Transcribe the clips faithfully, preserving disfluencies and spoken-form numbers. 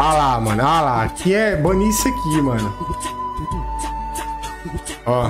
Olha lá, mano. Olha lá. Aqui é banir isso aqui, mano. Ó.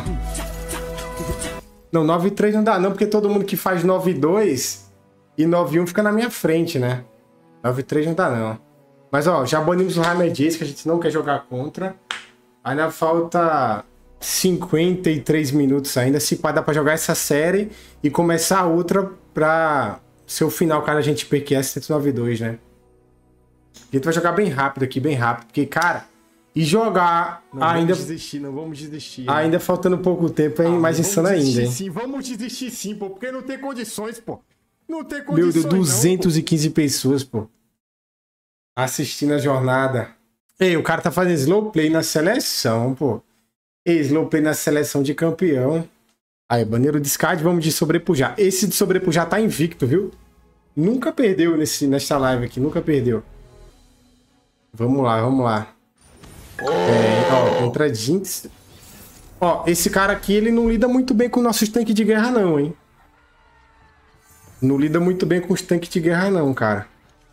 Não, nove três não dá não, porque todo mundo que faz nove dois e nove um fica na minha frente, né? nove três não dá não. Mas, ó, já banimos o Hammer Jace, que a gente não quer jogar contra. Ainda falta cinquenta e três minutos ainda. Se pá, dá pra jogar essa série e começar a outra pra ser o final, cara, a gente P Q S cento e noventa e dois, né? A gente vai jogar bem rápido aqui, bem rápido. Porque, cara, e jogar não ainda... Vamos desistir, não vamos desistir. Ainda né? Faltando pouco tempo, hein? Ah, mais insano ainda, hein? Sim, vamos desistir sim, pô. Porque não tem condições, pô. Não tem condições, meu Deus, duzentas e quinze não, pessoas, pô. Assistindo a jornada. Ei, o cara tá fazendo slow play na seleção, pô. Ei, slow play na seleção de campeão. Aí, baneiro discard, vamos de sobrepujar. Esse de sobrepujar tá invicto, viu? Nunca perdeu nesse, nessa live aqui, nunca perdeu. Vamos lá, vamos lá. É, ó, contra Jinx. Ó, esse cara aqui, ele não lida muito bem com nossos tanques de guerra não, hein? Não lida muito bem com os tanques de guerra não, cara.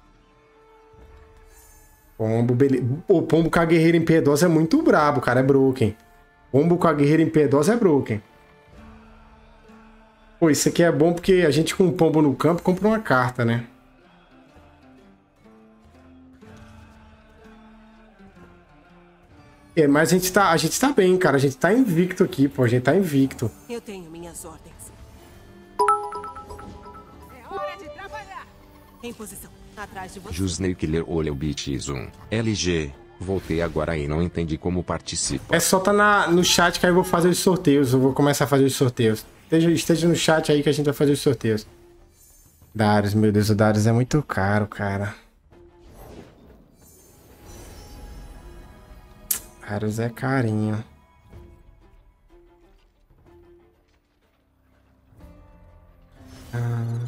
Pombo, beleza. O pombo com a guerreira impiedosa é muito brabo, cara. É broken. Pombo com a guerreira impiedosa é broken. Pô, isso aqui é bom porque a gente com um pombo no campo compra uma carta, né? É, mas a gente, tá, a gente tá bem, cara. A gente tá invicto aqui, pô. A gente tá invicto. Eu tenho minhas ordens. É hora de trabalhar. Em posição. Atrás de você. Jusney Killer olha o beat um. L G. Voltei agora e não entendi como participa. É só tá na, no chat que aí eu vou fazer os sorteios. Eu vou começar a fazer os sorteios. Esteja, esteja no chat aí que a gente vai fazer os sorteios. Darius, meu Deus, o Darius é muito caro, cara. Darius é carinho. Ah...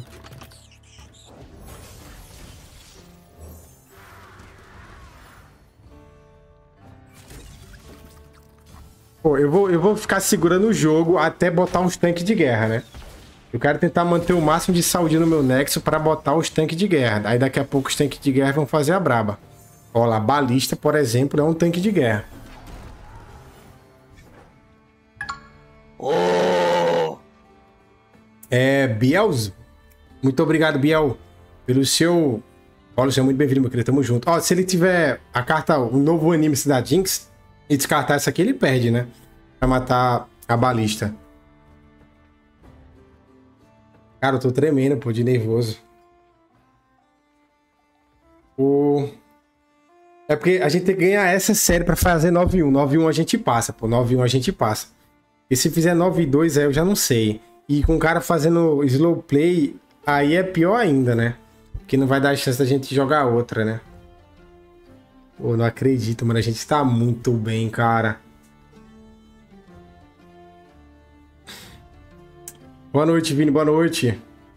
Pô, eu vou, eu vou ficar segurando o jogo até botar uns tanques de guerra, né? Eu quero tentar manter o máximo de saúde no meu Nexo para botar os tanques de guerra. Aí daqui a pouco os tanques de guerra vão fazer a braba. Ó lá, balista, por exemplo, é um tanque de guerra. Oh! É, Bielzo. Muito obrigado, Biel, pelo seu... Olha, você é muito bem-vindo, meu querido. Tamo junto. Ó, se ele tiver a carta, o novo anime da Jinx... E descartar essa aqui, ele perde, né? Pra matar a balista. Cara, eu tô tremendo, pô, de nervoso. O... É porque a gente tem que ganhar essa série pra fazer nove um. nove um a gente passa, pô. nove um a gente passa. E se fizer nove dois, aí eu já não sei. E com o cara fazendo slow play, aí é pior ainda, né? Porque não vai dar chance da gente jogar outra, né? Pô, não acredito, mano. A gente tá muito bem, cara. Boa noite, Vini. Boa noite.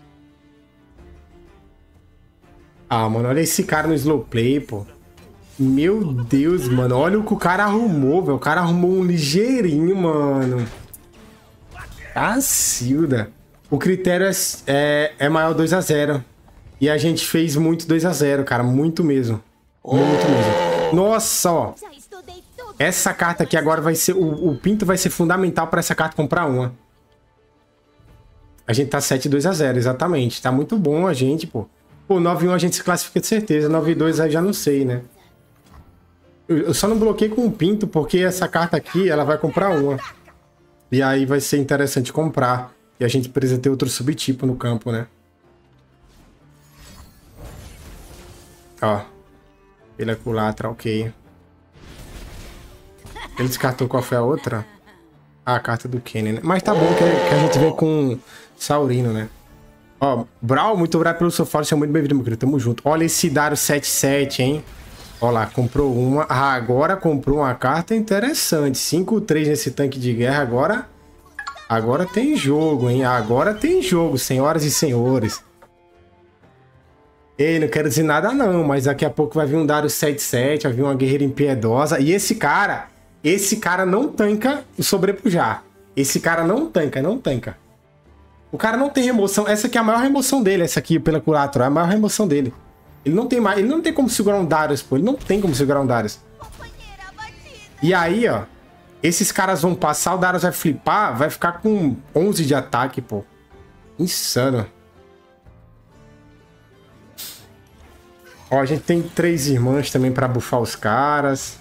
Ah, mano, olha esse cara no slow play, pô. Meu Deus, mano. Olha o que o cara arrumou, velho. O cara arrumou um ligeirinho, mano. Cacilda. O critério é, é, é maior dois a zero. E a gente fez muito dois a zero, cara. Muito mesmo. Muito mesmo. Nossa, ó. Essa carta aqui agora vai ser... O, o Pinto vai ser fundamental para essa carta comprar uma. A gente tá sete dois a zero, exatamente. Tá muito bom a gente, pô. Pô, nove um a gente se classifica de certeza. nove dois aí já não sei, né? Eu, eu só não bloqueei com o Pinto porque essa carta aqui, ela vai comprar uma. E aí vai ser interessante comprar. E a gente precisa ter outro subtipo no campo, né? Ó. Ele é culatra, ok. Ele descartou qual foi a outra? Ah, a carta do Kenny, né? Mas tá bom que, que a gente vem com Saurino, né? Ó, Brawl, muito obrigado pelo seu follow. Seja muito bem-vindo, meu querido. Tamo junto. Olha esse Darius sete sete, hein? Ó lá, comprou uma. Ah, agora comprou uma carta interessante. cinco três nesse tanque de guerra. Agora... Agora tem jogo, hein? Agora tem jogo, senhoras e senhores. Ei, não quero dizer nada não, mas daqui a pouco vai vir um Darius sete sete, vai vir uma guerreira impiedosa. E esse cara, esse cara não tanca o sobrepujar. Esse cara não tanca, não tanca. O cara não tem remoção. Essa aqui é a maior remoção dele, essa aqui pela Curator, é a maior remoção dele. Ele não tem mais... Ele não tem como segurar um Darius, pô. Ele não tem como segurar um Darius. E aí, ó. Esses caras vão passar, o Darius vai flipar, vai ficar com onze de ataque, pô. Insano. Ó, a gente tem três irmãs também pra buffar os caras.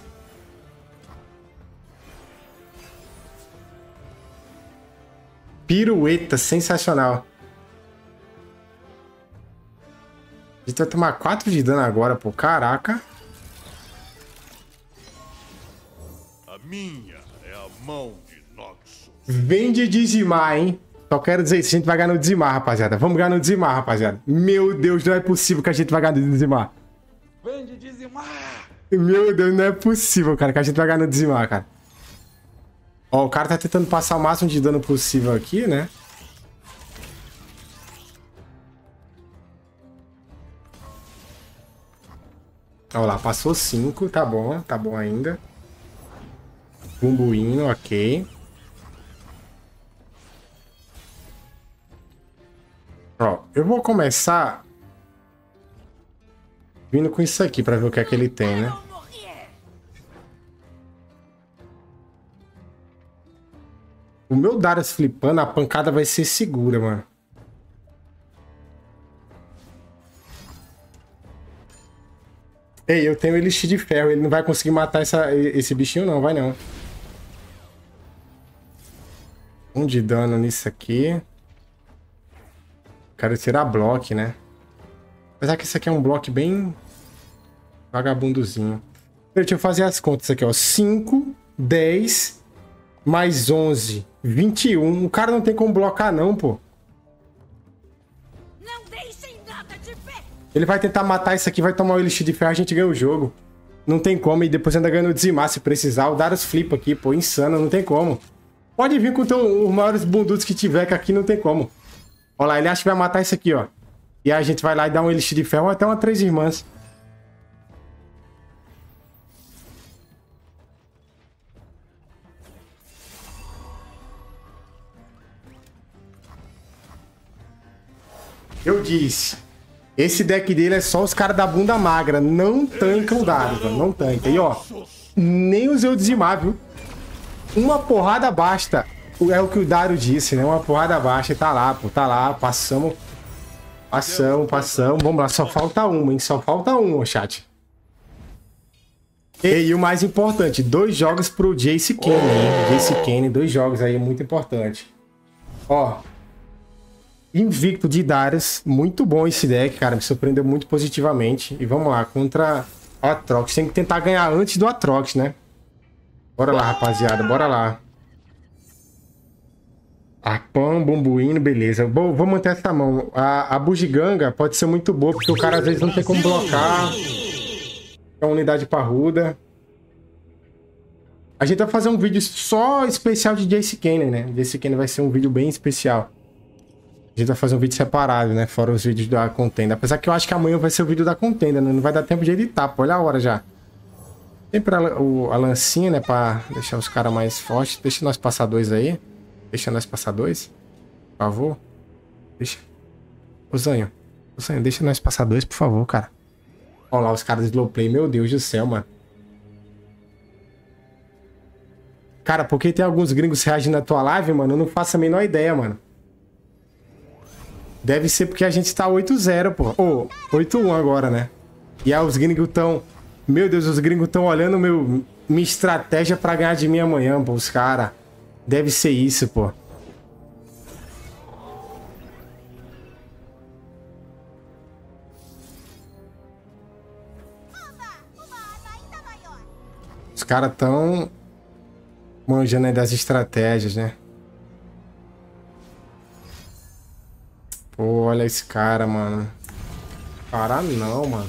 Pirueta, sensacional. A gente vai tomar quatro de dano agora, pô. Caraca. A minha é a mão de Noxus. Vem de dizimar, hein? Só quero dizer isso, a gente vai ganhar no dizimar, rapaziada. Vamos ganhar no dizimar, rapaziada. Meu Deus, não é possível que a gente vai ganhar no dizimar. Vem de dizimar! Meu Deus, não é possível, cara, que a gente vai ganhar no dizimar, cara. Ó, o cara tá tentando passar o máximo de dano possível aqui, né? Ó lá, passou cinco, tá bom, tá bom ainda. Bumbuíno, ok. Ó, eu vou começar vindo com isso aqui pra ver o que é que ele tem, né? O meu Darius flipando, a pancada vai ser segura, mano. Ei, eu tenho Elixir de Ferro. Ele não vai conseguir matar essa, esse bichinho não, vai não. Um de dano nisso aqui. Quero tirar bloco, né? Apesar que esse aqui é um bloco bem vagabundozinho. Deixa eu fazer as contas aqui, ó. cinco, dez, mais onze, vinte e um. O cara não tem como blocar não, pô. Não deixem nada de pé. Ele vai tentar matar isso aqui, vai tomar o Elixir de Ferro, a gente ganha o jogo. Não tem como, e depois ainda ganha o dizimar se precisar. O Darius flipa aqui, pô, insano, não tem como. Pode vir com teu, os maiores bundudos que tiver, que aqui não tem como. Olha lá, ele acha que vai matar isso aqui, ó. E aí a gente vai lá e dá um Elixir de Ferro, até uma três irmãs. Eu disse, esse deck dele é só os caras da bunda magra. Não tancam o Darius, mano. Não tanca. E ó, nem usei o dizimar, viu? Uma porrada basta. É o que o Darius disse, né? Uma porrada baixa e tá lá, pô. Tá lá, passamos. Passamos, passamos. Vamos lá, só falta uma, hein? Só falta uma, chat. E, e o mais importante, dois jogos pro Jace Kane, hein? Jace Kane, dois jogos aí, muito importante. Ó. Invicto de Darius. Muito bom esse deck, cara. Me surpreendeu muito positivamente. E vamos lá, contra o Atrox. Tem que tentar ganhar antes do Atrox, né? Bora lá, rapaziada. Bora lá. Arpão, Bumbuíno, beleza. Bom, vou manter essa mão. A, a Bugiganga pode ser muito boa, porque o cara às vezes não tem como blocar. É uma unidade parruda. A gente vai fazer um vídeo só especial de Jace Kane, né? Jace Kane vai ser um vídeo bem especial. A gente vai fazer um vídeo separado, né? Fora os vídeos da contenda. Apesar que eu acho que amanhã vai ser o vídeo da contenda, né? Não vai dar tempo de editar, pô. Olha a hora já. Sempre a, o, a lancinha, né? Pra deixar os caras mais fortes. Deixa nós passar dois aí. Deixa nós passar dois. Por favor. Deixa. Ô, Zanho. Ô, Zanho, deixa nós passar dois, por favor, cara. Olha lá os caras de slow play. Meu Deus do céu, mano. Cara, porque tem alguns gringos reagindo na tua live, mano? Eu não faço a menor ideia, mano. Deve ser porque a gente tá oito zero, pô. Ô, oh, oito um agora, né? E aí os gringos tão... Meu Deus, os gringos tão olhando meu... minha estratégia pra ganhar de mim amanhã, pô. Os caras... Deve ser isso, pô. Os caras tão... manjando aí das estratégias, né? Pô, olha esse cara, mano. Parar não, mano.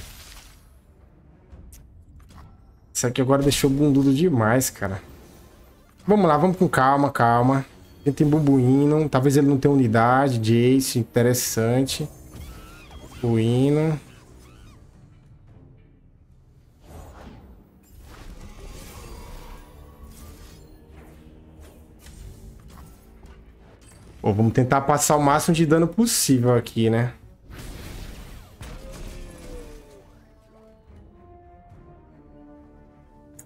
Isso aqui agora deixou bundudo demais, cara. Vamos lá, vamos com calma, calma. Ele tem Bumbuíno. Talvez ele não tenha unidade. Jace, interessante. Bumbuíno. Pô, vamos tentar passar o máximo de dano possível aqui, né?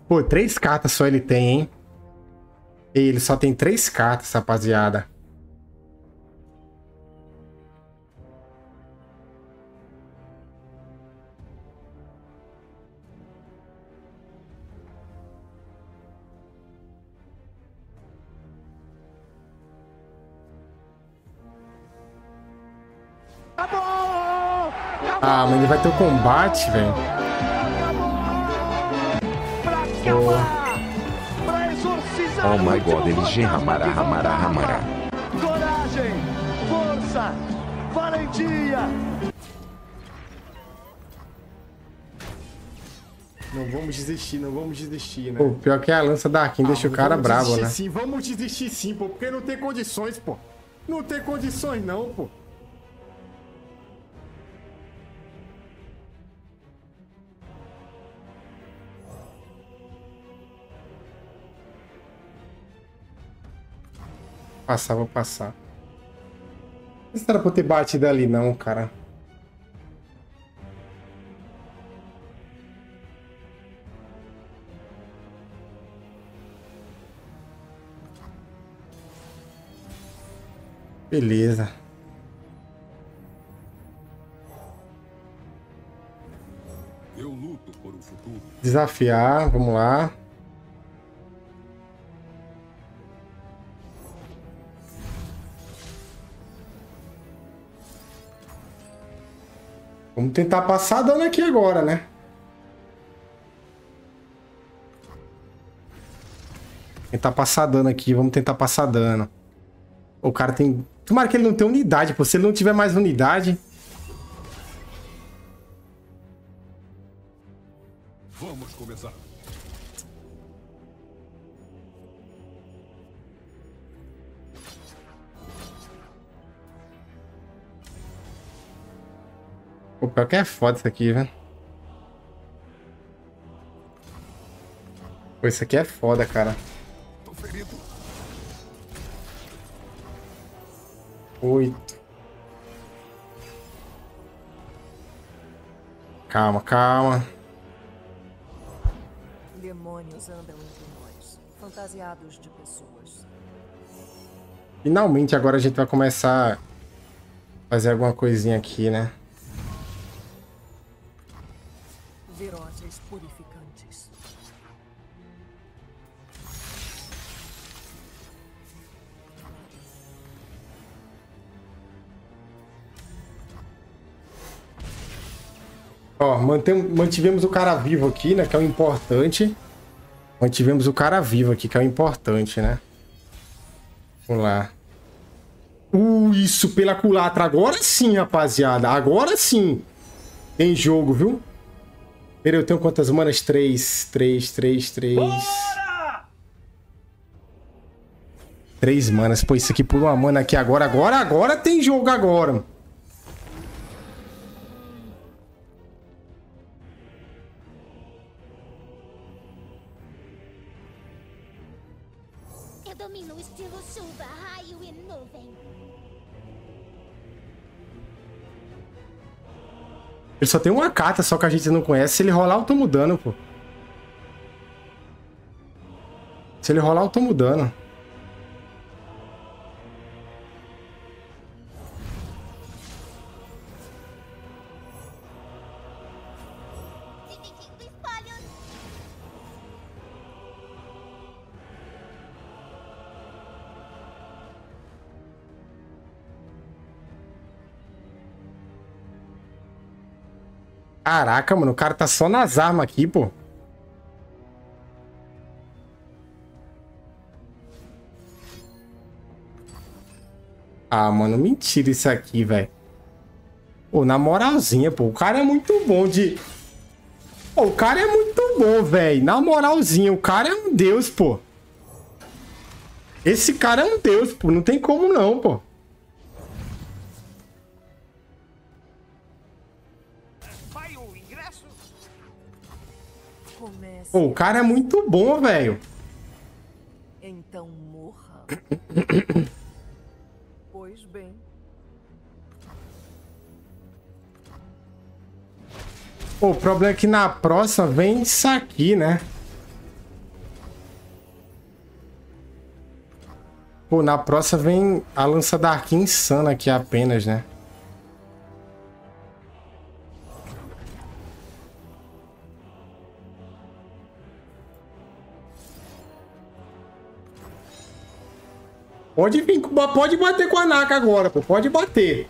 Pô, três cartas só ele tem, hein? E ele só tem três cartas, rapaziada. Ah, mas ele vai ter o combate, velho. Oh my god, L G Ramara Ramara Ramara. Coragem, força, valentia. Não vamos desistir, não vamos desistir, né? Pô, pior que a lança da Arkin ah, deixa o cara bravo, né? Sim, vamos desistir sim, pô, porque não tem condições, pô. Não tem condições não, pô. Passar, vou passar. Não era pra eu ter batido ali não, cara. Beleza. Eu luto por um futuro. Desafiar, vamos lá. Vamos tentar passar dano aqui agora, né? Tentar passar dano aqui, vamos tentar passar dano. O cara tem... Tomara que ele não tenha unidade, pô. Se ele não tiver mais unidade... Vamos começar. Pô, pior que é foda isso aqui, velho. Pô, isso aqui é foda, cara. Tô ferido. Oito. Calma, calma. Demônios andam entre nós, fantasiados de pessoas. Finalmente agora a gente vai começar a fazer alguma coisinha aqui, né? Virotes purificantes. Ó, mantem, mantivemos o cara vivo aqui, né? Que é o importante. Mantivemos o cara vivo aqui, que é o importante, né? Vamos lá. Uh, isso pela culatra. Agora sim, rapaziada. Agora sim. Tem jogo, viu? Pera, eu tenho quantas manas? Três. Três, três, três. Bora! Três manas. Pô, isso aqui por uma mana aqui agora. Agora, agora tem jogo agora. Eu domino o estilo chuva, raio e nuvem. Ele só tem uma carta, só que a gente não conhece. Se ele rolar, eu tô mudando, pô. Se ele rolar, eu tô mudando. Caraca, mano, o cara tá só nas armas aqui, pô. Ah, mano, mentira isso aqui, velho. Pô, na moralzinha, pô, o cara é muito bom de... Pô, o cara é muito bom, velho. Na moralzinha, o cara é um deus, pô. Esse cara é um deus, pô. Não tem como não, pô. Pô, o cara é muito bom, velho. Então morra. Pois bem. Pô, o problema é que na próxima vem isso aqui, né? Pô, na próxima vem a lança Dark insana aqui apenas, né? Pode vir, pode bater com a Naka agora, pô. Pode bater.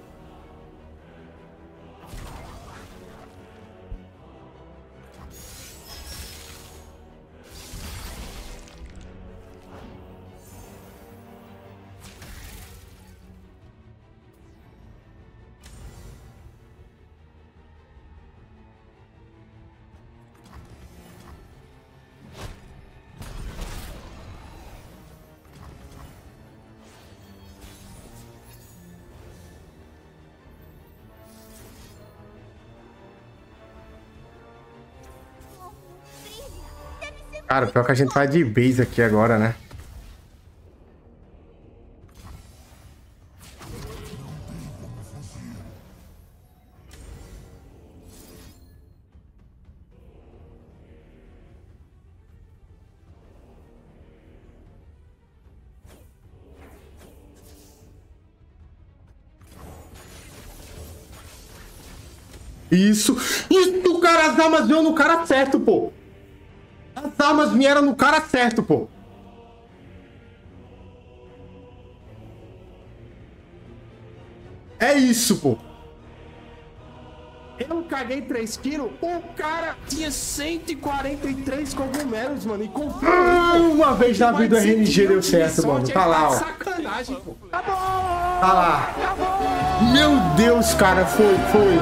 Cara, pior que a gente vai de base aqui agora, né? Isso! Isso, cara! As armas veio no cara certo, pô! As armas vieram no cara certo, pô! É isso, pô! Eu caguei três quilos, o cara tinha cento e quarenta e três cogumelos, mano, e confia. Uma vez na vida o R N G deu certo, mano. Tá lá, ó. Sacanagem, pô. Tá lá. Meu Deus, cara, foi, foi.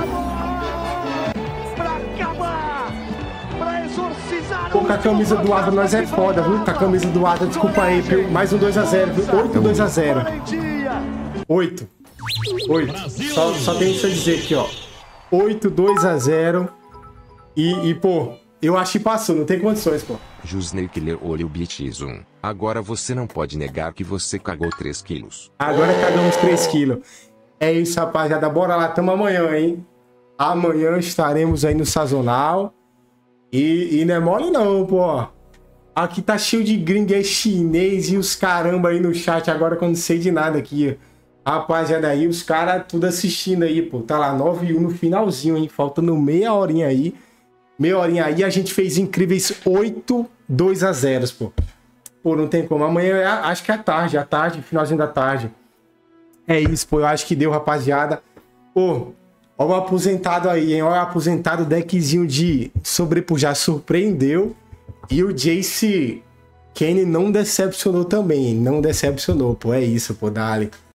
Pô, com a camisa do Ada nós é foda, viu? Com a camisa do Ada, desculpa aí, viu? Mais um dois a zero, viu? oito dois a zero. oito. oito. Só, só tem isso a dizer aqui, ó. oito dois a zero. E, e, pô, eu acho que passou, não tem condições, pô. Jusney Killer olho Beats um. Agora você não pode negar que você cagou três quilos. Agora cagamos três quilos. É isso, rapaziada. Bora lá, tamo amanhã, hein? Amanhã estaremos aí no Sazonal. E, e não é mole não, pô. Aqui tá cheio de gringo, é chinês e os caramba aí no chat agora que eu não sei de nada aqui. Rapaziada aí, os caras tudo assistindo aí, pô. Tá lá, nove e um no finalzinho, hein? Faltando meia horinha aí. Meia horinha aí, a gente fez incríveis oito dois a zero, pô. Pô, não tem como. Amanhã, é, acho que é à tarde, à tarde, finalzinho da tarde. É isso, pô. Eu acho que deu, rapaziada. Pô, ó o aposentado aí, hein? Ó o aposentado, deckzinho de sobrepujar surpreendeu. E o Jace Kane não decepcionou também. Não decepcionou, pô. É isso, pô. Dale.